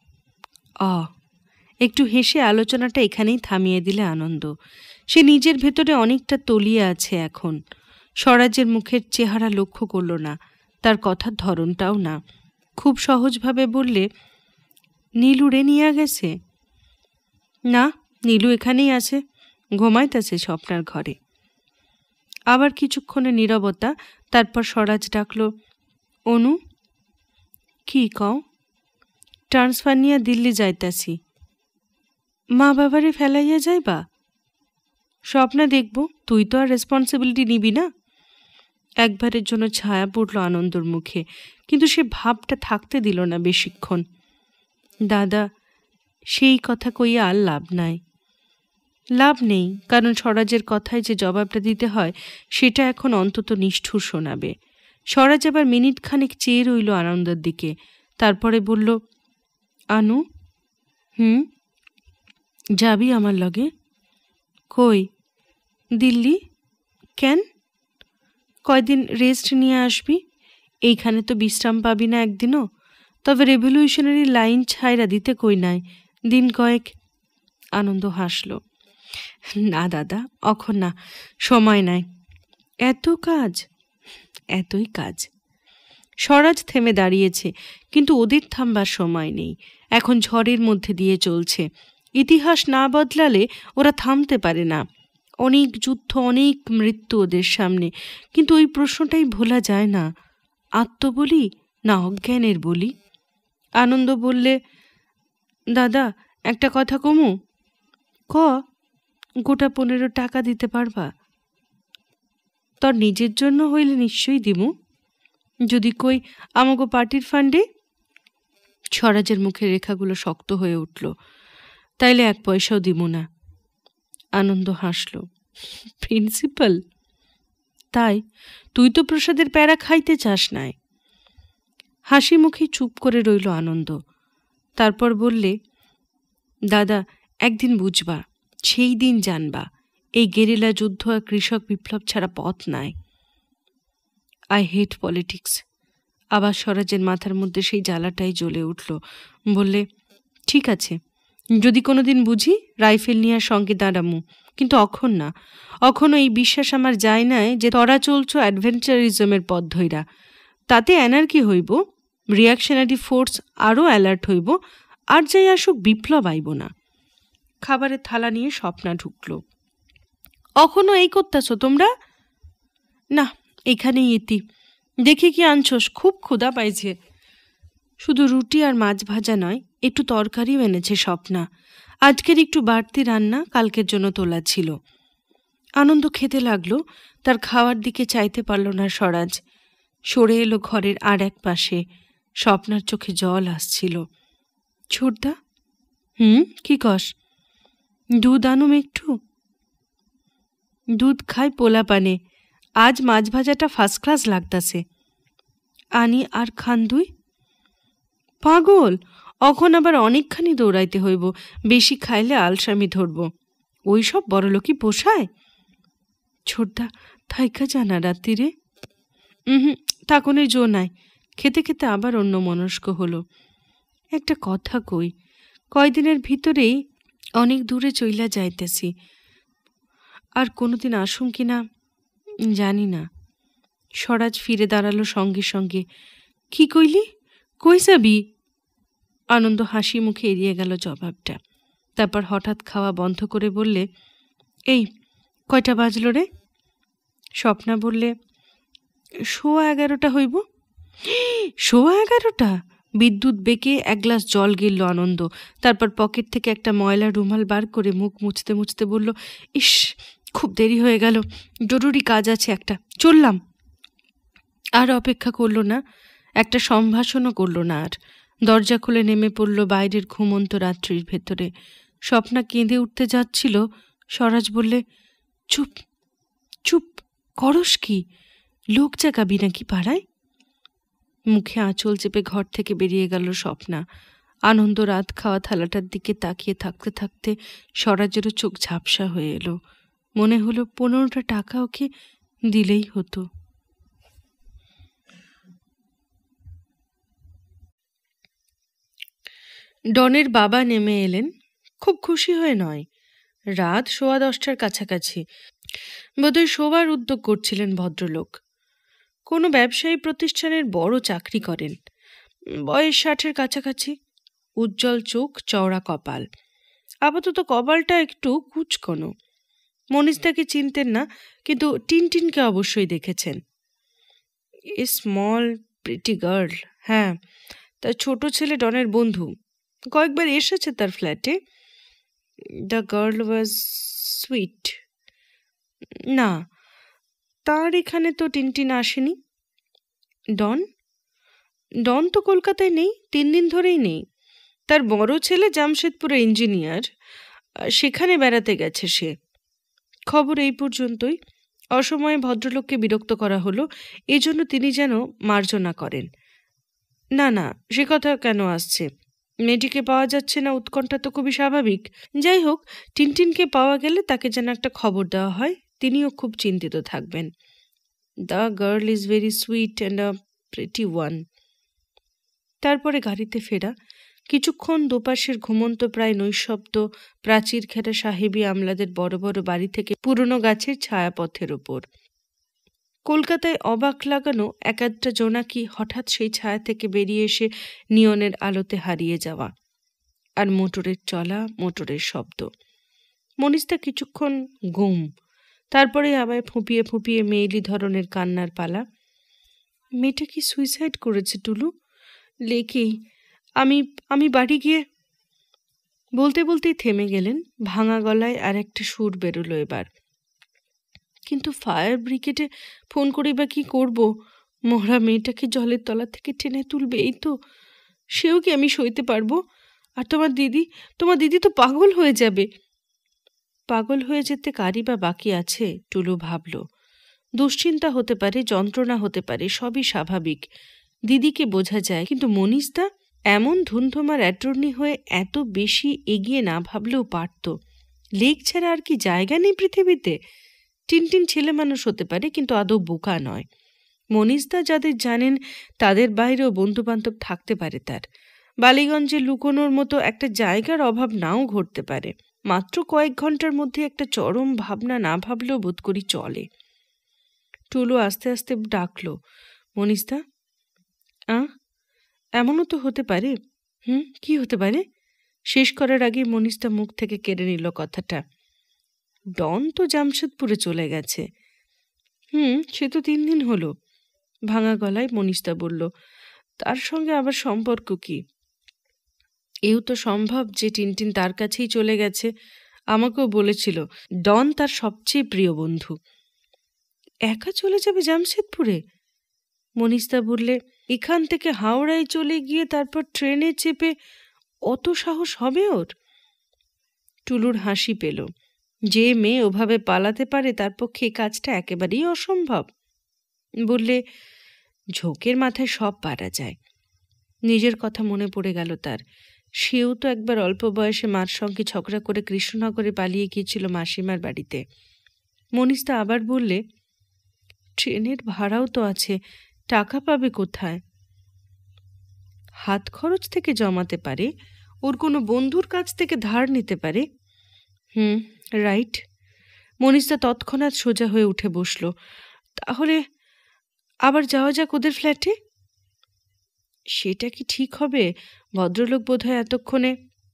একটু হেসে আলোচনাটা এখানেই থামিয়ে দিলে আনন্দ। সে নিজের ভেতরে অনেকটা তলিয়ে আছে এখন। স্বরাজের মুখের চেহারা লক্ষ্য করল না, তার কথার ধরনটাও না। খুব সহজভাবে বললে, নীলুরে নিয়ে গেছে? না, নীলু এখানেই আছে, ঘুমাইতেছে স্বপ্নার ঘরে। আবার কিছুক্ষণে নীরবতা। তারপর স্বরাজ ডাকল, অনু। কি কও? ট্রান্সফার নিয়ে দিল্লি যাইতাছি। মা বাবারে ফেলাইয়া যাইবা? স্বপ্না দেখব, তুই তো আর রেসপন্সিবিলিটি নিবি না। একবারের জন্য ছায়া পড়ল আনন্দর মুখে, কিন্তু সে ভাবটা থাকতে দিল না বেশিক্ষণ। দাদা, সেই কথা কইয়া আর লাভ নাই। লাভ নেই, কারণ স্বরাজের কথায় যে জবাবটা দিতে হয় সেটা এখন অন্তত নিষ্ঠুর শোনাবে। স্বরাজ আবার মিনিট খানেক চেয়ে রইল আনন্দের দিকে। তারপরে বলল, আনু। যাবি আমার লগে? কই? দিল্লি। কেন? কয়দিন রেস্ট নিয়ে আসবি। এইখানে তো বিশ্রাম পাবি না একদিনও। তবে রেভলিউশনারি লাইন ছাইরা দিতে কই নাই, দিন কয়েক। আনন্দ হাসল। না দাদা, অখন না, সময় নাই। এত কাজ? এতই কাজ। স্বরাজ থেমে দাঁড়িয়েছে, কিন্তু ওদের থামবার সময় নেই। এখন ঝড়ের মধ্যে দিয়ে চলছে। ইতিহাস না বদলালে ওরা থামতে পারে না। অনেক যুদ্ধ, অনেক মৃত্যু ওদের সামনে। কিন্তু ওই প্রশ্নটাই ভোলা যায় না, আত্মবলি না অজ্ঞানের বলি? আনন্দ বললে, দাদা, একটা কথা কমু। ক। গোটা 15 টাকা দিতে পারবা? তোর নিজের জন্য হইলে নিশ্চয়ই দিমু। যদি কই আমাগো পার্টির ফান্ডে? স্বরাজের মুখের রেখাগুলো শক্ত হয়ে উঠল। তাইলে 1 পয়সাও দিমু না। আনন্দ হাসল। প্রিন্সিপাল? তাই তুই তো প্রসাদের প্যারা খাইতে চাস নাই। হাসি মুখে চুপ করে রইল আনন্দ। তারপর বললে, দাদা, একদিন বুঝবা, সেই দিন জানবা, এই গেরিলা যুদ্ধ আর কৃষক বিপ্লব ছাড়া পথ নাই। I hate politics. আবার স্বরাজের মাথার মধ্যে সেই জ্বালাটাই জ্বলে উঠল। বললে, ঠিক আছে, যদি কোনোদিন বুঝি রাইফেল নিয়ে সঙ্গে দাঁড়ামু, কিন্তু অখন না। অখনও এই বিশ্বাস আমার যায় নাই যে তরা চলছ অ্যাডভেঞ্চারিজমের পথ ধইরা। তাতে অ্যানার্কি হইব, রিয়াকশনারি ফোর্স আরও অ্যালার্ট হইব, আর যাই আসুক বিপ্লব আইব না। খাবারের থালা নিয়ে স্বপ্না ঢুকল। অখনও এই করতেছ তোমরা? না, এখানেই ইতি। দেখি কি আনছোস, খুব ক্ষুধা পাইছে। শুধু রুটি আর মাছ ভাজা নয়, একটু তরকারিও এনেছে স্বপ্না। আজকের একটু বাড়তি রান্না কালকের জন্য তোলা ছিল। আনন্দ খেতে লাগলো। তার খাওয়ার দিকে চাইতে পারল না স্বরাজ। সরে এলো ঘরের আর এক পাশে। স্বপ্নার চোখে জল আসছিল। ছোটদা? কি কস? দুধ আনুম একটু? দুধ খাই পোলা পানে। আজ মাছ ভাজাটা ফার্স্ট ক্লাস লাগতাছে। আনি আর খান দুই? পাগল, অখন আবার অনেকখানি দৌড়াইতে হইব। বেশি খাইলে আলসামি ধরব। ওই সব বড়লোকই পোষায়? ছোটদা, থাইকা জানা রাত্রিরে? তাকনের জো নাই। খেতে খেতে আবার অন্য মনস্ক হলো। একটা কথা কই, কয়দিনের ভিতরেই অনেক দূরে চইলা যাইতেছি। আর কোনোদিন আসুম কিনা জানি না। স্বরাজ ফিরে দাঁড়ালো সঙ্গে সঙ্গে। কি কইলি? কই যাবি? আনন্দ হাসি মুখে এড়িয়ে গেল জবাবটা। তারপর হঠাৎ খাওয়া বন্ধ করে বললে, এই কয়টা বাজলো রে? স্বপ্না বললে, 11:15 হইব। 11:15? বিদ্যুৎ বেঁকে 1 গ্লাস জল গিলল আনন্দ। তারপর পকেট থেকে একটা ময়লা রুমাল বার করে মুখ মুছতে মুছতে বলল, ইস, খুব দেরি হয়ে গেল, জরুরি কাজ আছে একটা, চললাম। আর অপেক্ষা করল না, একটা সম্ভাষণও করল না আর। দরজা খুলে নেমে পড়ল বাইরের ঘুমন্ত রাত্রির ভেতরে। স্বপ্না কেঁদে উঠতে যাচ্ছিল। স্বরাজ বললে, চুপ চুপ, করস কি? লোক জাগাবি নাকি পাড়ায়? মুখে আঁচল চেপে ঘর থেকে বেরিয়ে গেল স্বপ্না। আনন্দ রাত খাওয়া থালাটার দিকে তাকিয়ে থাকতে থাকতে স্বরাজেরও চোখ ঝাপসা হয়ে এলো। মনে হলো 15টা টাকা ওকে দিলেই হতো। ডনের বাবা নেমে এলেন, খুব খুশি হয়ে নয়। রাত 10:15 কাছাকাছি। বোধহয় শোবার উদ্যোগ করছিলেন ভদ্রলোক। কোনো ব্যবসায়ী প্রতিষ্ঠানের বড় চাকরি করেন। বয়স 60-এর কাছাকাছি। উজ্জ্বল চোখ, চওড়া কপাল। আপাতত কপালটা একটু কুচকনো। মনীষদাকে চিনতেন না, কিন্তু টিনটিনকে অবশ্যই দেখেছেন। A small pretty girl. হ্যাঁ, তার ছোট ছেলে ডনের বন্ধু। কয়েকবার এসেছে তার ফ্ল্যাটে। The girl was sweet. না, তার এখানে তো টিনটিন আসেনি। ডন? ডন তো কলকাতায় নেই, 3 দিন ধরেই নেই। তার বড় ছেলে জামশেদপুরে ইঞ্জিনিয়ার, সেখানে বেড়াতে গেছে সে। খবর এই পর্যন্তই। অসময়ে ভদ্রলোককে বিরক্ত করা হলো, এজন্য তিনি যেন মার্জনা করেন। না না, সে কথা কেন আসছে? মেয়েটিকে পাওয়া যাচ্ছে না, উৎকণ্ঠা তো খুবই স্বাভাবিক। যাই হোক, টিনটিনকে পাওয়া গেলে তাকে যেন একটা খবর দেওয়া হয়, তিনিও খুব চিন্তিত থাকবেন। The girl is very sweet and a pretty one. তারপরে গাড়িতে ফেরা। কিছুক্ষণ দুপাশের ঘুমন্ত প্রায় নৈশব্দ প্রাচীর ঘেরা সাহেবী আমলাদের বড় বড় বাড়ি থেকে পুরনো গাছের ছায়াপথের ওপর। কলকাতায় অবাক লাগানো এক একটা জোনাকি হঠাৎ সেই ছায়া থেকে বেরিয়ে এসে নিয়নের আলোতে হারিয়ে যাওয়া। আর মোটরের চলা, মোটরের শব্দ। মনীষদা কিছুক্ষণ গুম। তারপরে আবার ফুঁপিয়ে ফুঁপিয়ে মেয়েলি ধরনের কান্নার পালা। মেয়েটা কি সুইসাইড করেছে টুলু? লেকি, আমি বাড়ি গিয়ে। বলতে বলতেই থেমে গেলেন। ভাঙা গলায় আর একটা সুর বেরোলো এবার। কিন্তু ফায়ার ব্রিগেডে ফোন করে বা কি করব? মরা মেয়েটাকে জলের তলা থেকে টেনে তুলবে, এই তো। সেও কি আমি সইতে পারবো? আর তোমার দিদি তো পাগল হয়ে যাবে। পাগল হয়ে যেতে কারই বা বাকি আছে? টুলু ভাবল। দুশ্চিন্তা হতে পারে, যন্ত্রণা হতে পারে, সবই স্বাভাবিক, দিদিকে বোঝা যায়। কিন্তু মনীষদা এমন ধুন্ধুমার অ্যাটর্নি হয়ে এত বেশি এগিয়ে না ভাবলেও পারত। লেক ছাড়া আর কি জায়গা নেই পৃথিবীতে? টিনটিন ছেলে মানুষ হতে পারে, কিন্তু আদৌ বোকা নয়। মনীষদা যাদের জানেন তাদের বাইরেও বন্ধুবান্ধব থাকতে পারে তার। বালিগঞ্জে লুকোনোর মতো একটা জায়গার অভাব নাও ঘটতে পারে। মাত্র কয়েক ঘন্টার মধ্যে একটা চরম ভাবনা না ভাবলেও বোধ করি চলে। টুলু আস্তে আস্তে ডাকলো, মনীষদা। এমনও তো হতে পারে। কি হতে পারে? শেষ করার আগে মনীষদা মুখ থেকে কেড়ে নিল কথাটা। ডন তো জামশেদপুরে চলে গেছে। সে তো 3 দিন হলো। ভাঙা গলায় মনীষদা বলল। তার সঙ্গে আবার সম্পর্ক কি? এও তো সম্ভব যে টিনটিন তার কাছেই চলে গেছে। আমাকেও বলেছিল ডন তার সবচেয়ে প্রিয় বন্ধু। একা চলে যাবে জামশেদপুরে? মনীষদা বললে, এখান থেকে হাওড়ায় চলে গিয়ে তারপর ট্রেনে চেপে অত সাহস হবে ওর? টুলুর হাসি পেল। যে মেয়ে ওভাবে পালাতে পারে তার পক্ষে এই কাজটা একেবারেই অসম্ভব। বললে, ঝোঁকের মাথায় সব পারা যায়। নিজের কথা মনে পড়ে গেল তার। সেও তো একবার অল্প বয়সে মার সঙ্গে ঝগড়া করে কৃষ্ণনগরে পালিয়ে গিয়েছিল মাসিমার বাড়িতে। মনীষদা আবার বললে, ট্রেনের ভাড়াও তো আছে, টাকা পাবে কোথায়? হাত খরচ থেকে জমাতে পারে, ওর কোনো বন্ধুর কাছ থেকে ধার নিতে পারে। রাইট। মনীষদা তৎক্ষণাৎ সোজা হয়ে উঠে বসল। তাহলে আবার যাওয়া যাক ওদের ফ্ল্যাটে। সেটা কি ঠিক হবে? ভদ্রলোক বোধহয় এতক্ষণে।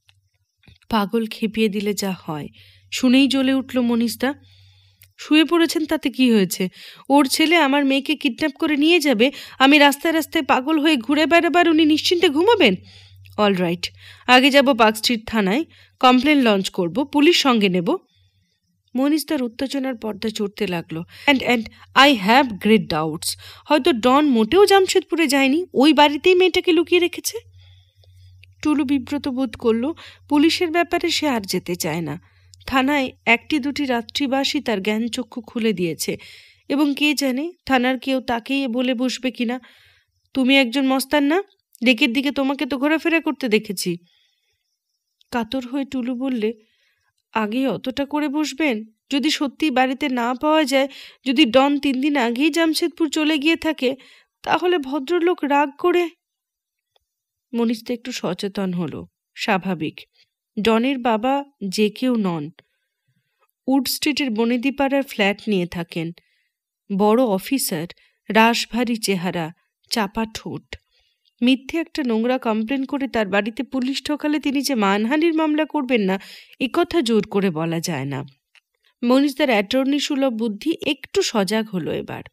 পাগল খেপিয়ে দিলে যা হয়। শুনেই জ্বলে উঠল মনীষদা। শুয়ে পড়েছেন তাতে কি হয়েছে? ওর ছেলে আমার মেয়েকে কিডন্যাপ করে নিয়ে যাবে, আমি রাস্তায় রাস্তায় পাগল হয়ে ঘুরে বেড়াবার উনি নিশ্চিন্তে ঘুমাবেন? অল রাইট, আগে যাব পার্ক স্ট্রিট থানায়, কমপ্লেন লঞ্চ করব, পুলিশ সঙ্গে নেব। মনীষদার উত্তেজনার পর্দা চড়তে লাগলো। And I have great doubts, হয়তো ডন মোটেও জামশেদপুরে যায়নি, ওই বাড়িতেই মেয়েটাকে লুকিয়ে রেখেছে। টুলু বিব্রত বোধ করল। পুলিশের ব্যাপারে সে আর যেতে চায় না। থানায় 1-2 রাত্রিবাসী তার জ্ঞান চক্ষু খুলে দিয়েছে, এবং কে জানে থানার কেউ তাকেই বলে বসবে কিনা, তুমি একজন মস্তান না, লেকের দিকে তোমাকে তো ঘোরাফেরা করতে দেখেছি। কাতর হয়ে টুলু বললে, আগে অতটা করে বসবেন? যদি সত্যি বাড়িতে না পাওয়া যায়, যদি ডন 3 দিন আগেই জামশেদপুর চলে গিয়ে থাকে, তাহলে ভদ্রলোক রাগ করে। মনীষদা একটু সচেতন হলো। স্বাভাবিক, ডনের বাবা যে কেউ নন। উড স্ট্রিটের বনেদিপাড়ার ফ্ল্যাট নিয়ে থাকেন। বড় অফিসার, রাশভারী চেহারা, চাপা ঠোঁট। মিথ্যে একটা নোংরা কমপ্লেন করে তার বাড়িতে পুলিশ ঠকালে তিনি যে মানহানির মামলা করবেন না, একথা জোর করে বলা যায় না। মনীষদার অ্যাটর্নি সুলভ বুদ্ধি একটু সজাগ হলো এবার।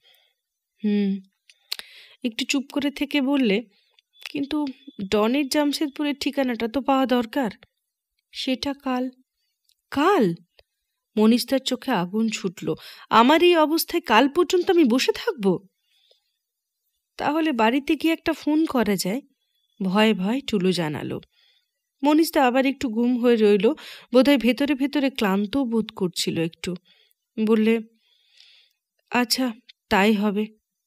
একটু চুপ করে থেকে বললে, কিন্তু ডনের জামশেদপুরের ঠিকানাটা তো পাওয়া দরকার। সেটা কাল। কাল? মনীষদার চোখে আগুন ছুটল। আমার এই অবস্থায় কাল পর্যন্ত আমি বসে থাকব? তাহলে বাড়িতে গিয়ে একটা ফোন করা যায়, ভয়ে ভয়ে টুলু জানালো। মনীষদা আবার একটু গুম হয়ে রইল, বোধহয় ভেতরে ভেতরে ক্লান্ত বোধ করছিল একটু। বললে, আচ্ছা তাই হবে।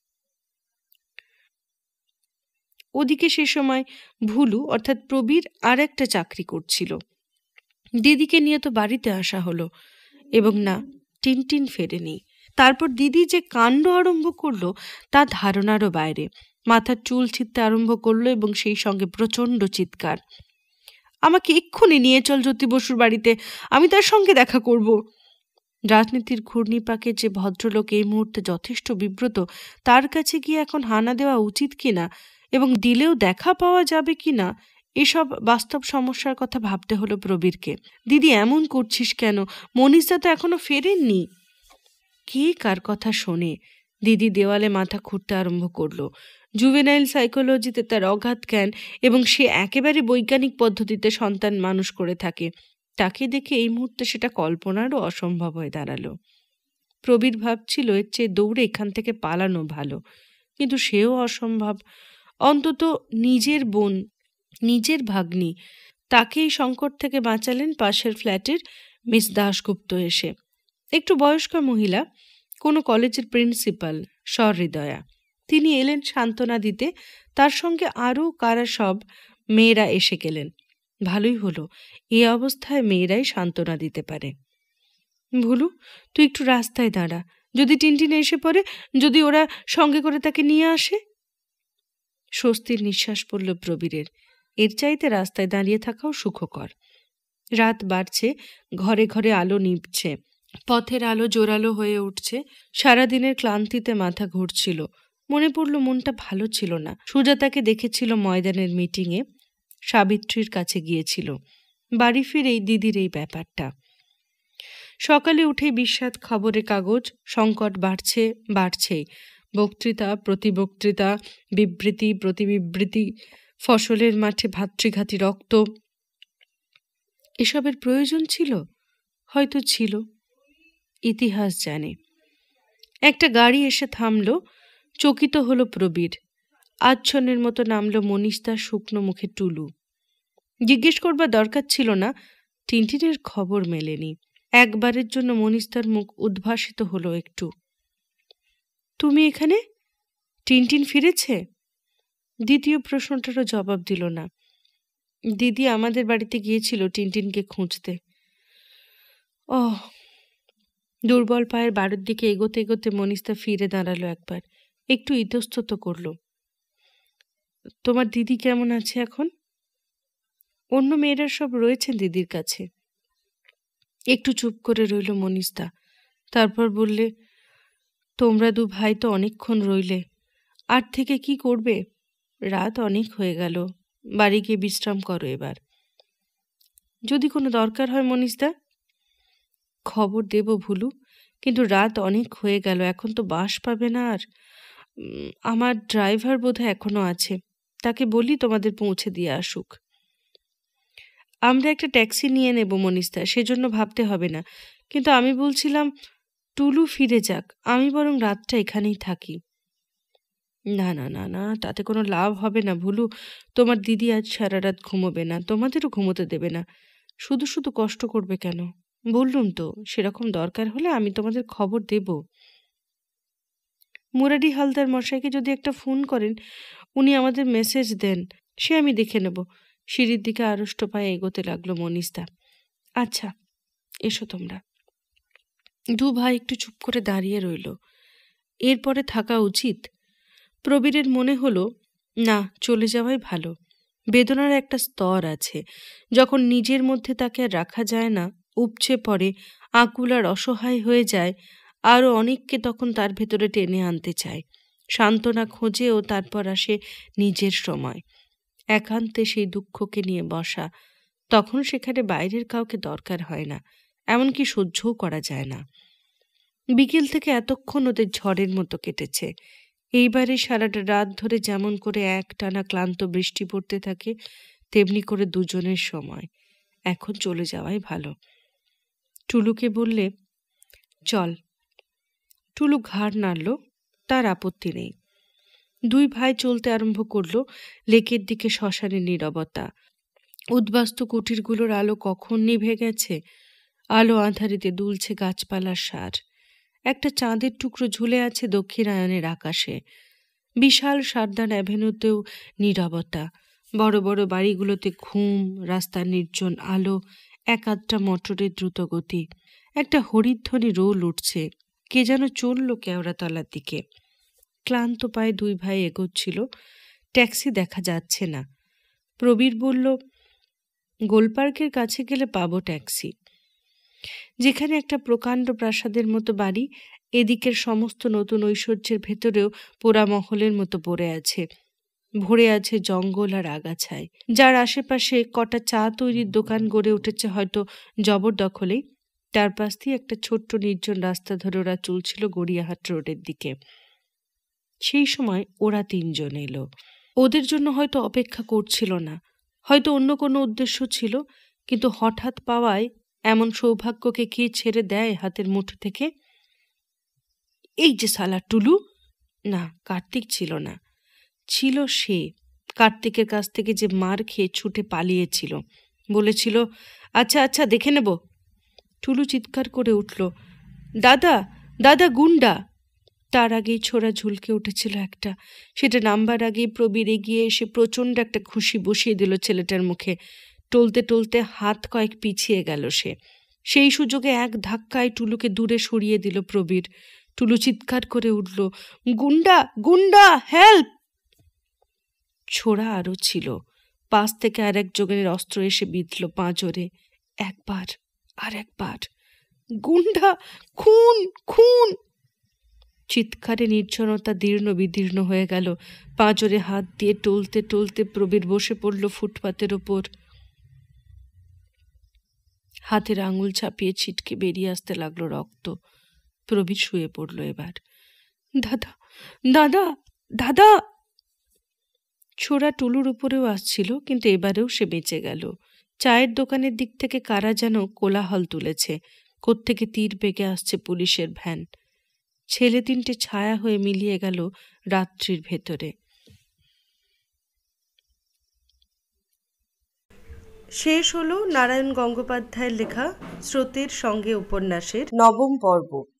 ওদিকে সে সময় ভুলু অর্থাৎ প্রবীর আর একটা চাকরি করছিল। দিদিকে নিয়ে তো বাড়িতে আসা হলো, এবং না, টিনটিন ফেরেনি। তারপর দিদি যে কাণ্ড আরম্ভ করলো তা ধারণারও বাইরে। মাথার চুল ছিঁড়তে আরম্ভ করলো এবং সেই সঙ্গে প্রচণ্ড চিৎকার। আমাকে এক্ষুনি নিয়ে চল জ্যোতি বসুর বাড়িতে, আমি তার সঙ্গে দেখা করব। রাজনীতির ঘূর্ণিপাকে যে ভদ্রলোক এই মুহূর্তে যথেষ্ট বিব্রত, তার কাছে গিয়ে এখন হানা দেওয়া উচিত কিনা, এবং দিলেও দেখা পাওয়া যাবে কিনা, এসব বাস্তব সমস্যার কথা ভাবতে হলো প্রবীরকে। দিদি এমন করছিস কেন? মনীষদা তো এখনো ফেরেননি। কে কার কথা শোনে? দিদি দেওয়ালে মাথা খুঁড়তে আরম্ভ করলো। জুভেনাইল সাইকোলজিতে তার অগাধ জ্ঞান এবং সে একেবারে বৈজ্ঞানিক পদ্ধতিতে সন্তান মানুষ করে থাকে। তাকে দেখে এই মুহূর্তে সেটা কল্পনারও অসম্ভব হয়ে দাঁড়ালো। প্রবীর ভাবছিল এর চেয়ে দৌড়ে এখান থেকে পালানো ভালো, কিন্তু সেও অসম্ভব। অন্তত নিজের বোন, নিজের ভাগ্নি, তাকেই সংকট থেকে বাঁচালেন পাশের ফ্ল্যাটের মিস দাশগুপ্ত এসে। একটু বয়স্ক মহিলা, কোনো কলেজের প্রিন্সিপাল, সহৃদয়া। তিনি এলেন সান্ত্বনা দিতে, তার সঙ্গে আরও কারা সব মেয়েরা এসে গেলেন। ভালোই হলো, এই অবস্থায় মেয়েরাই সান্ত্বনা দিতে পারে। ভুলু, তুই একটু রাস্তায় দাঁড়া, যদি টিনটিন এসে পড়ে, যদি ওরা সঙ্গে করে তাকে নিয়ে আসে। স্বস্তির নিঃশ্বাস পড়ল প্রবীরের। এর চাইতে রাস্তায় দাঁড়িয়ে থাকাও সুখকর। রাত বাড়ছে, ঘরে ঘরে আলো নিভছে, পথের আলো জোরালো হয়ে উঠছে। সারাদিনের ক্লান্তিতে মাথা ঘুরছিল। মনে পড়ল মনটা ভালো ছিল না। সুজাতাকে দেখেছিল ময়দানের মিটিংয়ে, সাবিত্রীর কাছে গিয়েছিল। বাড়ি ফিরেই দিদির এই ব্যাপারটা। সকালে উঠে বিস্বাদ খবরের কাগজ, সংকট বাড়ছে, বাড়ছেই। বক্তৃতা, প্রতিবক্তৃতা, বিবৃতি, প্রতিবিবৃতি, ফসলের মাঠে ভাতৃঘাতী রক্ত। এসবের প্রয়োজন ছিল? হয়তো ছিল, ইতিহাস জানে। একটা গাড়ি এসে থামল, চকিত হলো প্রবীর। আচ্ছন্নের মতো নামল মনীষদার শুকনো মুখে টুলু। জিজ্ঞেস করবার দরকার ছিল না, টিনটিনের খবর মেলেনি। একবারের জন্য মনীষদার মুখ উদ্ভাসিত হলো একটু। তুমি এখানে? টিনটিন ফিরেছে? দ্বিতীয় প্রশ্নটারও জবাব দিল না। দিদি আমাদের বাড়িতে গিয়েছিল টিনটিনকে খুঁজতে। ওহ। দুর্বল পায়ের বাড়ির দিকে এগোতে এগোতে মনীষদা ফিরে দাঁড়ালো একবার, একটু ইতস্তত করল। তোমার দিদি কেমন আছে এখন? অন্য মেয়েরা সব রয়েছেন দিদির কাছে। একটু চুপ করে রইল মনীষদা, তারপর বললে, তোমরা দু ভাই তো অনেকক্ষণ রইলে, আর থেকে কি করবে? রাত অনেক হয়ে গেল, বাড়ি গিয়ে বিশ্রাম করো এবার। যদি কোনো দরকার হয় মনীষদা? খবর দেব ভুলু, কিন্তু রাত অনেক হয়ে গেল, এখন তো বাস পাবে না। আর আমার ড্রাইভার বোধহয় এখনো আছে, তাকে বলি তোমাদের পৌঁছে দিয়ে আসুক। আমরা একটা ট্যাক্সি নিয়ে নেব মনীষদা, সেজন্য ভাবতে হবে না। কিন্তু আমি বলছিলাম টুলু ফিরে যাক, আমি বরং রাতটা এখানেই থাকি। না না না না, তাতে কোনো লাভ হবে না ভুলু। তোমার দিদি আজ সারা রাত ঘুমোবে না, তোমাদেরও ঘুমোতে দেবে না। শুধু শুধু কষ্ট করবে কেন? বললুম তো, সেরকম দরকার হলে আমি তোমাদের খবর দেব। মুরারি হালদার মশাইকে যদি একটা ফোন করেন, উনি আমাদের মেসেজ দেন, সে আমি দেখে নেব। সিঁড়ির দিকে আড়ষ্ট পায়ে এগোতে লাগলো মনীষদা। আচ্ছা, এসো তোমরা। দু ভাই একটু চুপ করে দাঁড়িয়ে রইল। এরপরে থাকা উচিত? প্রবীরের মনে হলো না, চলে যাওয়াই ভালো। বেদনার একটা স্তর আছে, যখন নিজের মধ্যে তাকে আর রাখা যায় না, উপচে পড়ে, আকুল আর অসহায় হয়ে যায়, আরও অনেককে তখন তার ভেতরে টেনে আনতে চায়। সান্ত্বনা খোঁজে ও তারপর আসে নিজের সময়, একান্তে সেই দুঃখকে নিয়ে বসা। তখন সেখানে বাইরের কাউকে দরকার হয় না, এমনকি সহ্যও করা যায় না। বিকেল থেকে এতক্ষণ ওদের ঝড়ের মতো কেটেছে। এইবারে সারাটা রাত ধরে যেমন করে একটানা ক্লান্ত বৃষ্টি পড়তে থাকে, তেমনি করে দুজনের সময়। এখন চলে যাওয়াই ভালো। টুলুকে বললে, চল। টুলু ঘাড় নাড়ল, তার আপত্তি নেই। দুই ভাই চলতে আরম্ভ করল। লেকের দিকে শ্মশানের নীরবতা। উদ্বাস্তু কুটিরগুলোর আলো কখন নিভে গেছে। আলো আঁধারিতে দুলছে গাছপালার সার। একটা চাঁদের টুকরো ঝুলে আছে দক্ষিণায়নের আকাশে। বিশাল সারদান অ্যাভিনিউতেও নীরবতা। বড় বড় বাড়িগুলোতে ঘুম, রাস্তার নির্জন আলো, এক আধটা মোটরের দ্রুত গতি। একটা হরিধ্বনি রোল উঠছে, কে যেন চলল কেওড়াতলার দিকে। ক্লান্ত পায়ে দুই ভাই এগোচ্ছিল। ট্যাক্সি দেখা যাচ্ছে না। প্রবীর বলল, গোলপার্কের কাছে গেলে পাবো ট্যাক্সি। যেখানে একটা প্রকাণ্ড প্রাসাদের মতো বাড়ি, এদিকের সমস্ত নতুন ঐশ্বর্যের ভেতরেও পোড়া মহলের মতো পড়ে আছে, ভরে আছে জঙ্গল আর আগাছায়, যার আশেপাশে কটা চা তৈরির দোকান গড়ে উঠেছে হয়তো জবরদখলেই। তার পাশ দিয়ে একটা ছোট্ট নির্জন রাস্তা ধরে ওরা চলছিল গড়িয়াহাট রোডের দিকে। সেই সময় ওরা 3 জন এলো। ওদের জন্য হয়তো অপেক্ষা করছিল না, হয়তো অন্য কোনো উদ্দেশ্য ছিল, কিন্তু হঠাৎ পাওয়ায় এমন সৌভাগ্যকে কে ছেড়ে দেয় হাতের মুঠো থেকে? এই যে শালা টুলু! না, কার্তিক ছিল না, ছিল সে, কার্তিকের কাছ থেকে যে মার খেয়ে ছুটে পালিয়েছিল, বলেছিল আচ্ছা আচ্ছা দেখে নেব। টুলু চিৎকার করে উঠল, দাদা দাদা, গুন্ডা! তার আগেই ছোড়া ঝুলকে উঠেছিল একটা। সেটা নামবার আগেই প্রবীর এগিয়ে এসে প্রচণ্ড একটা খুশি বসিয়ে দিল ছেলেটার মুখে। টলতে টলতে হাত কয়েক পিছিয়ে গেল সে। সেই সুযোগে এক ধাক্কায় টুলুকে দূরে সরিয়ে দিল প্রবীর। টুলু চিৎকার করে উঠল, গুন্ডা গুন্ডা, হেল্প! ছোড়া আরও ছিল। পাশ থেকে আর এক জনের অস্ত্র এসে বিঁধল পাঁজরে। একবার, আর একবার। গুন্ডা, খুন খুন! চিৎকারে নির্জনতা দীর্ণ বিদীর্ণ হয়ে গেল। পাঁজরে হাত দিয়ে টলতে টলতে প্রবীর বসে পড়ল ফুটপাতের ওপর। হাতের আঙুল ছাপিয়ে ছিটকে বেরিয়ে আসতে লাগলো রক্ত। প্রবীর শুয়ে পড়ল এবার। দাদা দাদা দাদা! ছোড়া টুলুর উপরেও আসছিল, কিন্তু এবারেও সে বেঁচে গেল। চায়ের দোকানের দিক থেকে কারা যেন কোলাহল তুলেছে। কোত্থেকে তীর বেগে আসছে পুলিশের ভ্যান। ছেলে 3টে ছায়া হয়ে মিলিয়ে গেল রাত্রির ভেতরে। শেষ হলো নারায়ণ গঙ্গোপাধ্যায়ের লেখা স্রোতের সঙ্গে উপন্যাসের 9ম পর্ব।